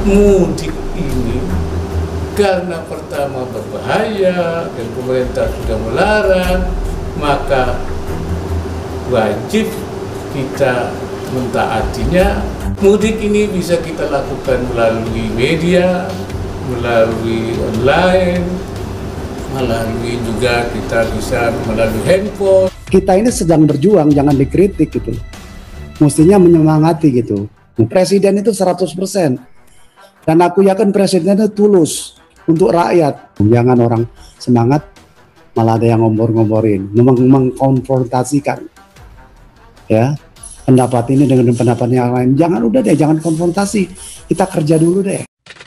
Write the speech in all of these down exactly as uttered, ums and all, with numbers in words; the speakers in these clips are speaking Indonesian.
mudik ini karena pertama berbahaya dan pemerintah sudah melarang, maka wajib kita mentaatinya. Mudik ini bisa kita lakukan melalui media, melalui online, melalui juga kita bisa melalui handphone. Kita ini sedang berjuang, jangan dikritik gitu. Mestinya menyemangati gitu. Presiden itu seratus persen. Dan aku yakin presiden itu tulus untuk rakyat. Jangan orang semangat malah ada yang ngompor-ngomporin, memang mengkonfrontasikan ya pendapat ini dengan pendapat yang lain. Jangan, udah deh, jangan konfrontasi, kita kerja dulu deh.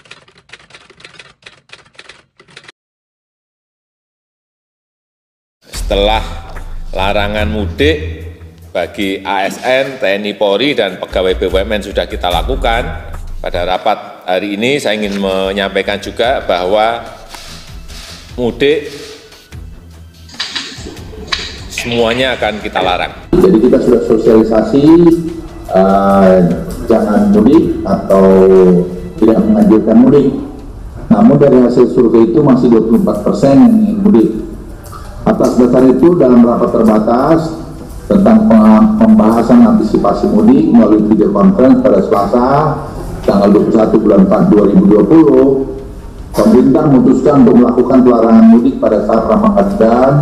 Setelah larangan mudik bagi A S N, T N I Polri, dan pegawai B U M N sudah kita lakukan, pada rapat hari ini saya ingin menyampaikan juga bahwa mudik semuanya akan kita larang. Jadi kita sudah sosialisasi uh, jangan mudik atau tidak menganjurkan mudik. Namun dari hasil survei itu masih dua puluh empat persen yang ingin mudik. Atas dasar itu dalam rapat terbatas tentang pembahasan antisipasi mudik melalui video conference pada Selasa tanggal dua puluh satu bulan empat dua ribu dua puluh, pemerintah memutuskan untuk melakukan pelarangan mudik pada saat Ramadan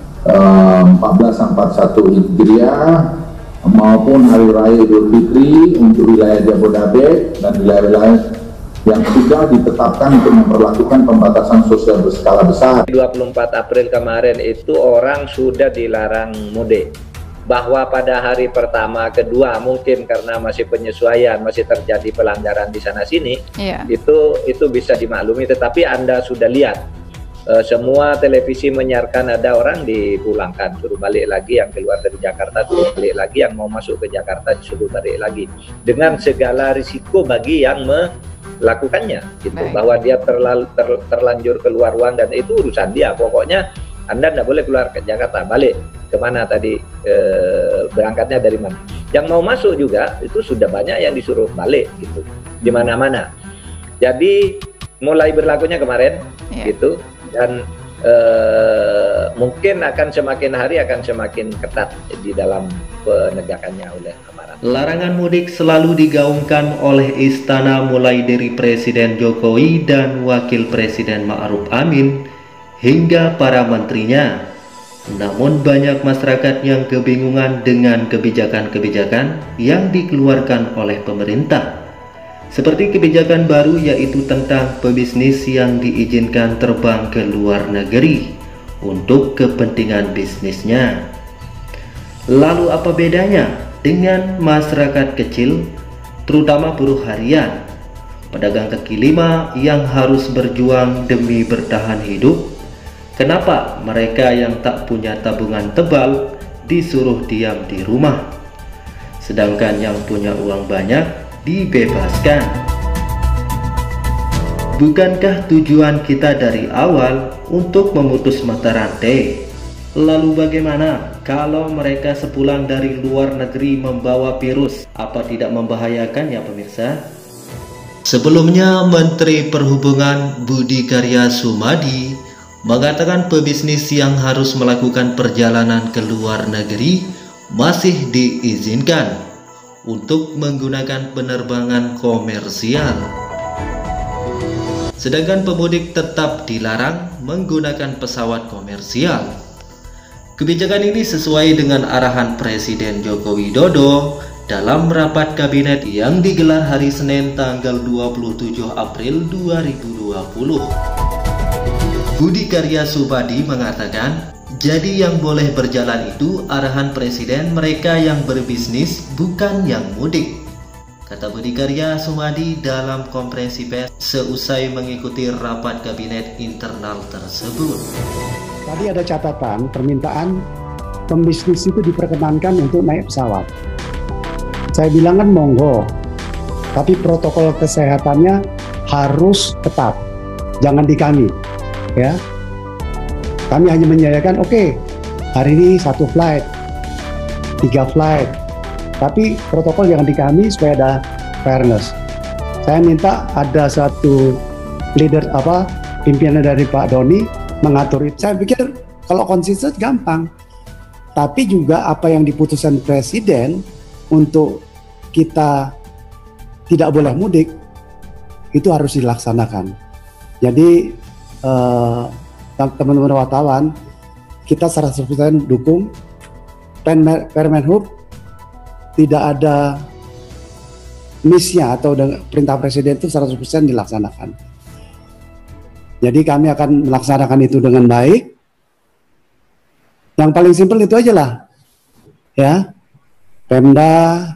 empat belas empat puluh satu Hijriah maupun Hari Raya Idul Fitri untuk wilayah Jabodetabek dan wilayah-wilayah yang sudah ditetapkan untuk memperlakukan pembatasan sosial berskala besar. dua puluh empat April kemarin itu orang sudah dilarang mudik. Bahwa pada hari pertama, kedua mungkin karena masih penyesuaian, masih terjadi pelanggaran di sana sini, yeah. itu itu bisa dimaklumi. Tetapi Anda sudah lihat uh, semua televisi menyiarkan ada orang dipulangkan, suruh balik lagi, yang keluar dari Jakarta suruh balik lagi, yang mau masuk ke Jakarta disuruh balik lagi, dengan segala risiko bagi yang melakukannya, gitu. Baik. Bahwa dia terlalu ter, terlanjur keluar uang dan itu urusan dia. Pokoknya Anda tidak boleh keluar ke Jakarta, balik kemana tadi, e, berangkatnya dari mana. Yang mau masuk juga itu sudah banyak yang disuruh balik gitu, di mana-mana. Jadi mulai berlakunya kemarin, yeah. gitu, dan e, mungkin akan semakin hari akan semakin ketat di dalam penegakannya oleh aparat. Larangan mudik selalu digaungkan oleh istana mulai dari Presiden Jokowi dan Wakil Presiden Ma'ruf Amin hingga para menterinya. Namun banyak masyarakat yang kebingungan dengan kebijakan-kebijakan yang dikeluarkan oleh pemerintah. Seperti kebijakan baru yaitu tentang pebisnis yang diizinkan terbang ke luar negeri untuk kepentingan bisnisnya. Lalu apa bedanya dengan masyarakat kecil, terutama buruh harian, pedagang kaki lima yang harus berjuang demi bertahan hidup? Kenapa mereka yang tak punya tabungan tebal disuruh diam di rumah, sedangkan yang punya uang banyak dibebaskan? Bukankah tujuan kita dari awal untuk memutus mata rantai? Lalu bagaimana kalau mereka sepulang dari luar negeri membawa virus? Apa tidak membahayakan ya pemirsa? Sebelumnya Menteri Perhubungan Budi Karya Sumadi mengatakan pebisnis yang harus melakukan perjalanan ke luar negeri masih diizinkan untuk menggunakan penerbangan komersial, sedangkan pemudik tetap dilarang menggunakan pesawat komersial. Kebijakan ini sesuai dengan arahan Presiden Joko Widodo dalam rapat kabinet yang digelar hari Senin tanggal dua puluh tujuh April dua ribu dua puluh. Budi Karya Sumadi mengatakan, jadi yang boleh berjalan itu arahan Presiden, mereka yang berbisnis, bukan yang mudik. Kata Budi Karya Sumadi dalam konferensi pers seusai mengikuti rapat kabinet internal tersebut. Tadi ada catatan permintaan pembisnis itu diperkenankan untuk naik pesawat. Saya bilang kan monggo, tapi protokol kesehatannya harus ketat, jangan di kami. Ya, kami hanya menyediakan oke okay, hari ini satu flight, tiga flight, tapi protokol jangan di kami supaya ada fairness. Saya minta ada satu leader apa pimpinan dari Pak Doni mengatur itu. Saya pikir kalau konsisten gampang, tapi juga apa yang diputuskan Presiden untuk kita tidak boleh mudik itu harus dilaksanakan. Jadi eh, teman-teman wartawan, kita seratus persen dukung Permenhub, tidak ada missnya atau perintah Presiden itu seratus persen dilaksanakan. Jadi kami akan melaksanakan itu dengan baik. Yang paling simpel itu aja lah, ya. Pemda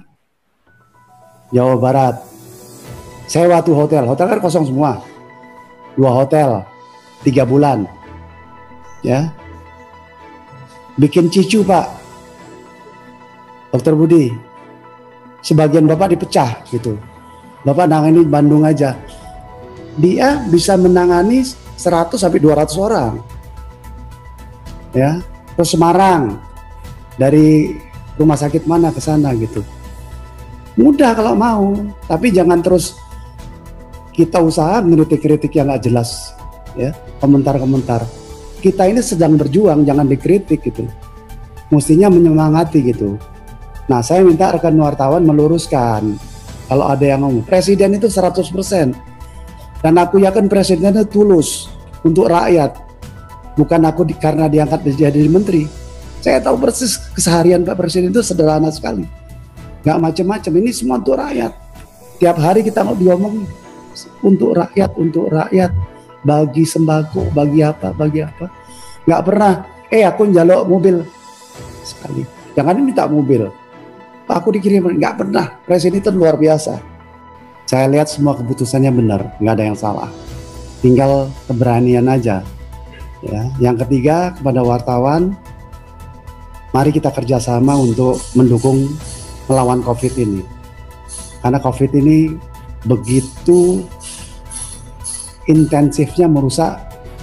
Jawa Barat sewa tuh hotel, hotel kan kosong semua, dua hotel, tiga bulan, ya. Bikin cicu Pak, Dokter Budi, sebagian Bapak dipecah gitu, Bapak nangani Bandung aja, dia bisa menangani seratus sampai dua ratus orang, ya. Terus Semarang, dari rumah sakit mana ke sana gitu. Mudah kalau mau, tapi jangan terus kita usaha mengkritik-kritik yang nggak jelas, ya, komentar-komentar. Kita ini sedang berjuang, jangan dikritik gitu. Mestinya menyemangati gitu. Nah, saya minta rekan wartawan meluruskan kalau ada yang ngomong Presiden itu seratus persen. Dan aku yakin Presiden itu tulus untuk rakyat. Bukan aku di, karena diangkat jadi menteri. Saya tahu persis keseharian Pak Presiden itu sederhana sekali. Nggak macam-macam, ini semua untuk rakyat. Tiap hari kita mau diomong untuk rakyat, untuk rakyat, bagi sembako, bagi apa, bagi apa. Nggak pernah, eh aku njaluk mobil sekali. Jangan minta mobil. Pak aku dikirim, nggak pernah. Presiden itu luar biasa. Saya lihat semua keputusannya benar, nggak ada yang salah. Tinggal keberanian aja. Ya. Yang ketiga, kepada wartawan, mari kita kerjasama untuk mendukung melawan COVID ini. Karena COVID ini begitu intensifnya merusak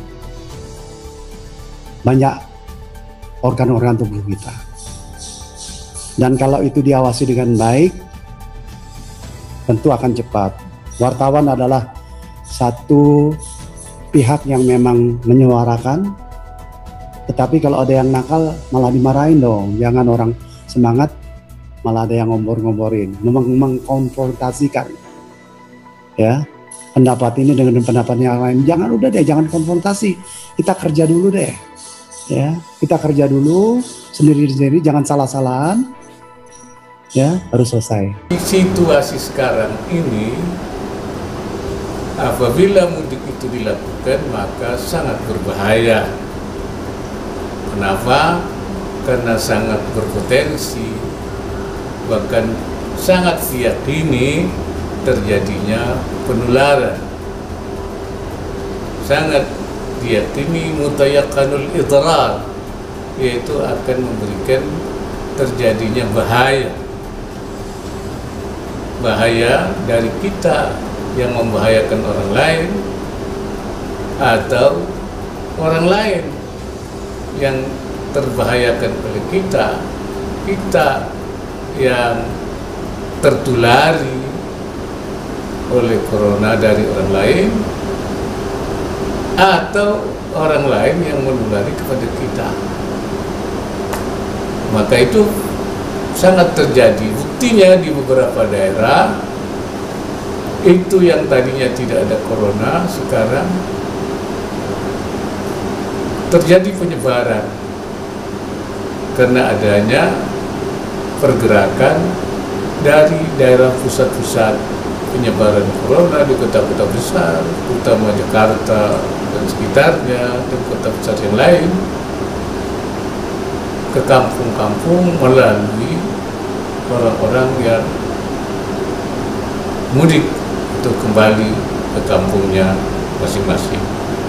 banyak organ-organ tubuh kita. Dan kalau itu diawasi dengan baik, tentu akan cepat. Wartawan adalah satu pihak yang memang menyuarakan, tetapi kalau ada yang nakal malah dimarahin dong. Jangan orang semangat malah ada yang ngompor-ngomporin, memang mengkonfrontasikan, ya, pendapat ini dengan pendapat yang lain. Jangan, udah deh, jangan konfrontasi. Kita kerja dulu deh, ya, kita kerja dulu sendiri-sendiri, jangan salah-salahan, ya, harus selesai. Di situasi sekarang ini, apabila mudik itu dilakukan maka sangat berbahaya. Kenapa? Karena sangat berpotensi, bahkan sangat diyakini terjadinya penularan. Sangat diyakini mutayakkanul idrar, yaitu akan memberikan terjadinya bahaya. Bahaya dari kita yang membahayakan orang lain atau orang lain yang terbahayakan oleh kita, kita yang tertulari oleh corona dari orang lain atau orang lain yang menulari kepada kita. Maka itu sangat terjadi. Buktinya di beberapa daerah itu yang tadinya tidak ada corona sekarang terjadi penyebaran karena adanya pergerakan dari daerah pusat-pusat penyebaran corona di kota-kota besar, terutama Jakarta dan sekitarnya, dan kota besar yang lain, ke kampung-kampung melalui orang-orang yang mudik untuk kembali ke kampungnya masing-masing.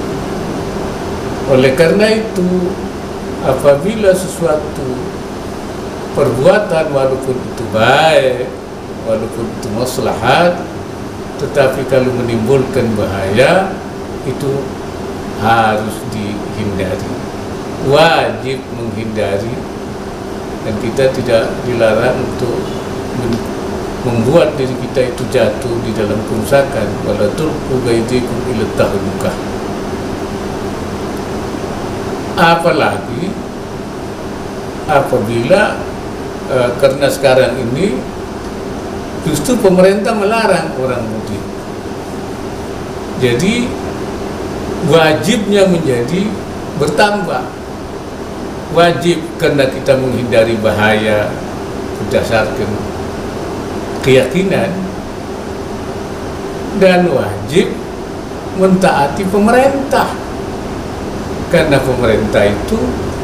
Oleh karena itu, apabila sesuatu perbuatan walaupun itu baik, walaupun itu maslahat, tetapi kalau menimbulkan bahaya, itu harus dihindari, wajib menghindari, dan kita tidak dilarang untuk membuat diri kita itu jatuh di dalam kerusakan, wala tulqu biaydikum ila tahlukah. Apalagi apabila uh, karena sekarang ini justru pemerintah melarang orang mudik, jadi wajibnya menjadi bertambah. Wajib karena kita menghindari bahaya berdasarkan keyakinan, dan wajib mentaati pemerintah karena pemerintah itu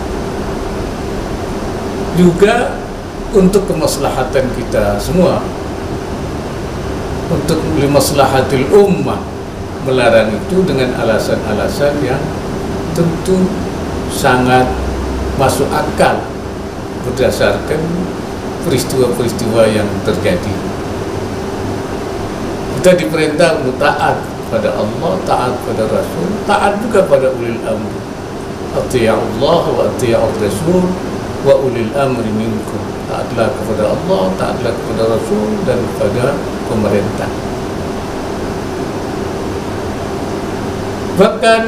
juga untuk kemaslahatan kita semua, untuk limaslahatil ummah. Melarang itu dengan alasan-alasan yang tentu sangat masuk akal berdasarkan peristiwa-peristiwa yang terjadi. Kita diperintah untuk taat pada Allah, taat pada Rasul, taat juga pada ulil amri. Atiya'ullah wa atiya'ur Rasul wa ulil amri minkum. Taatlah kepada Allah, taatlah kepada Rasul dan kepada pemerintah. Bahkan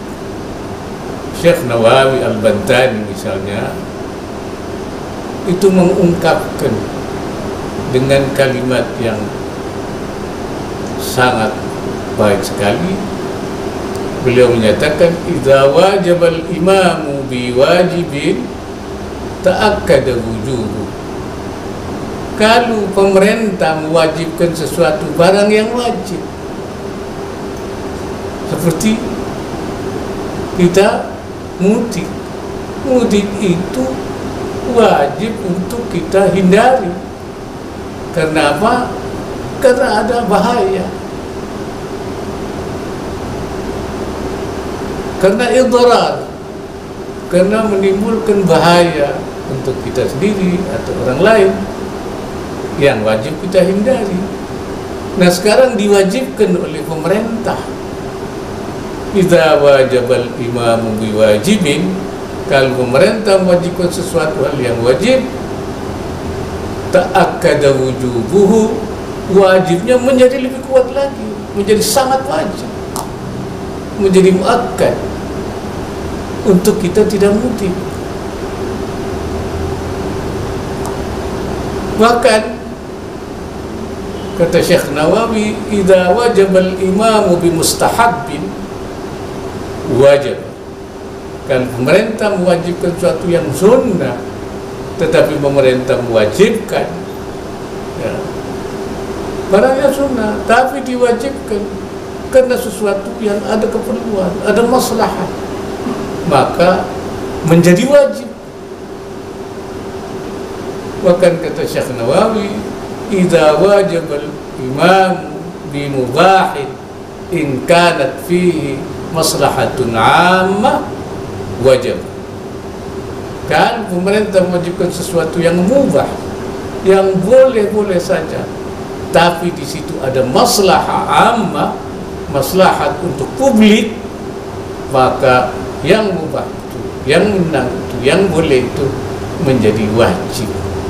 Syekh Nawawi Al-Bantani misalnya itu mengungkapkan dengan kalimat yang sangat baik sekali. Beliau menyatakan, idza wajabal imamu biwajibin ta'akkada wujubu. Kalau pemerintah mewajibkan sesuatu barang yang wajib, seperti kita mudik, mudik itu wajib untuk kita hindari. Karena apa? Karena ada bahaya, karena idrar, karena menimbulkan bahaya untuk kita sendiri atau orang lain yang wajib kita hindari. Nah, sekarang diwajibkan oleh pemerintah. Idza wajabal imamu biwajibin, kalau pemerintah mewajibkan sesuatu hal yang wajib, ta'akkada wujubuhu, wajibnya menjadi lebih kuat lagi, menjadi sangat wajib, menjadi muakkad untuk kita tidak mudik. Bahkan kata Syekh Nawawi, idza wajabal imamu bimustahabbin wajib. Kan pemerintah mewajibkan sesuatu yang sunnah, tetapi pemerintah mewajibkan ya, barangnya sunnah, tapi diwajibkan karena sesuatu yang ada keperluan, ada maslahat, maka menjadi wajib. Bahkan kata Syekh Nawawi, idza wajabal imam bi mubahin in kanat fihi maslahatun ammah wajib. Kan pemerintah mewajibkan sesuatu yang mubah, yang boleh-boleh saja, tapi di situ ada maslahah ammah, maslahat untuk publik, maka yang mubah itu, yang menang itu, yang boleh itu menjadi wajib.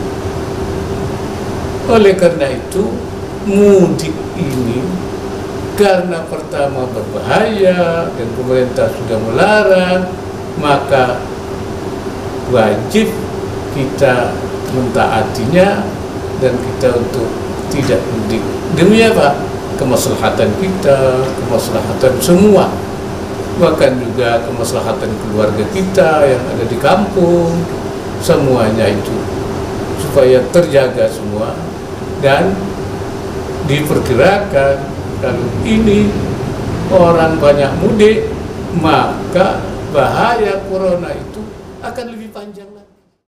Oleh karena itu, mudik ini karena pertama berbahaya dan pemerintah sudah melarang, maka wajib kita mentaatinya dan kita untuk tidak mudik. Demi apa? Kemaslahatan kita, kemaslahatan semua, bahkan juga kemaslahatan keluarga kita yang ada di kampung, semuanya itu supaya terjaga semua. Dan diperkirakan kalau ini orang banyak mudik, maka bahaya corona itu akan lebih